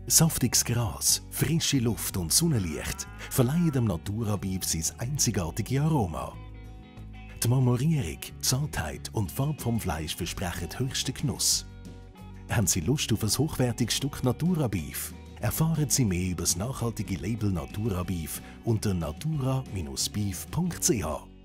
Saftiges Gras, frische Luft und Sonnenlicht verleihen dem Natura-Beef sein einzigartiges Aroma. Die Marmorierung, Zartheit und Farbe vom Fleisch versprechen höchsten Genuss. Haben Sie Lust auf ein hochwertiges Stück Natura-Beef? Erfahren Sie mehr über das nachhaltige Label Natura-Beef unter natura-beef.ch.